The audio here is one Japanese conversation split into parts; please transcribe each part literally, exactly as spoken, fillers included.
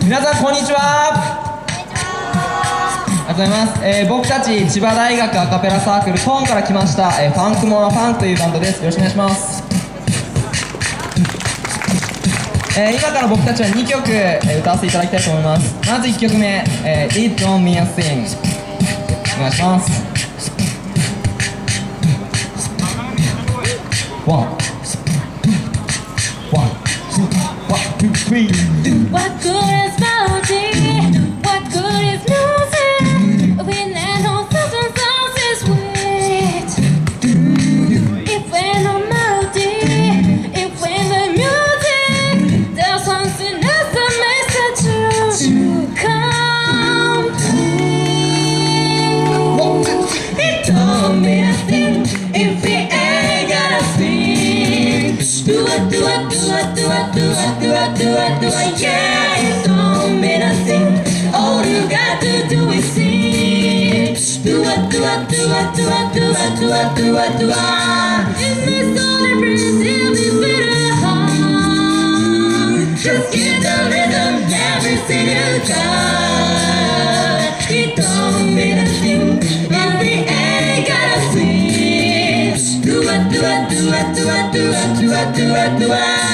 皆さんこんにちは。ありがとうございます。えー、僕たち千葉大学アカペラサークルトーンから来ました、えー、ファンクモアファンクというバンドです。よろしくお願いします。えー、今から僕たちはにきょく、えー、歌わせていただきたいと思います。まずいっきょくめ、えー、It Don't Mean a Thing お願いします。ワンワンワンツースリー What good is melody? What good is music? When I know something else is sweet. If we're no melody, if we're the music, there's something else that makes it true. Come true. It don't mean a thing if we ain't gotta sing. Do it, do it, do it, do it, do it, do it, do it, do it, yeah. It don't mean a thing. All you got to do is sing. Do it, do it, do it, do it, do it, do it, do it, do it. If it's all it brings, it'll be better home. Just get the rhythm, everything you got. It don't mean a thing if we ain't gotta sing. Do it, do it, do it, do it, do it, do it, do it, do it.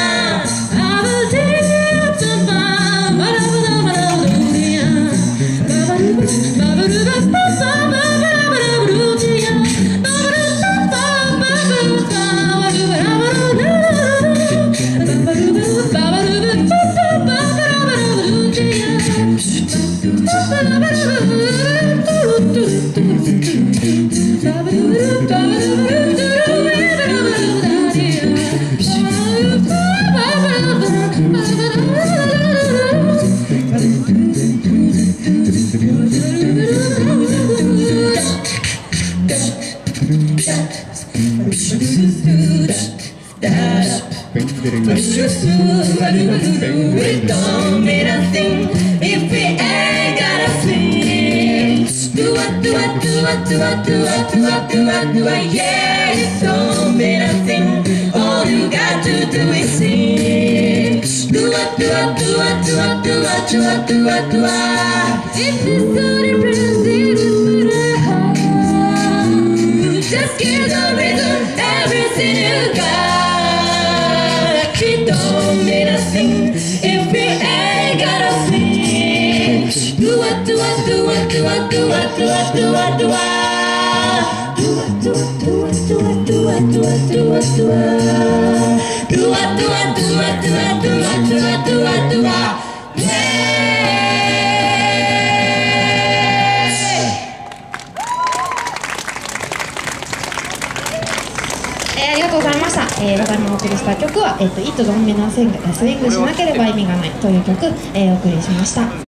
It don't mean a thing if we ain't gotta sing. Do it, do it, do it, do it, do it, do it, do it, do it, yeah. It don't mean a thing. All you got to do is sing. Do it, do it, do it, do it, do it, do it, do it, do it. If it's so different, it is better home. Just give the rhythm everything you got. It don't mean a thing if we ain't gotta sing. Do it, do it, do it, do it, do it, do it, do it, do it. Do it, do it, do it, do it, do it, do it, do it, do it. Do it, do it, do it, do it, do it, do it, do it, do it. ありがとうございました。えー、ただいまお送りした曲は、えっと、It Don't Mean a Thing、スイングしなければ意味がないという曲、えー、お送りしました。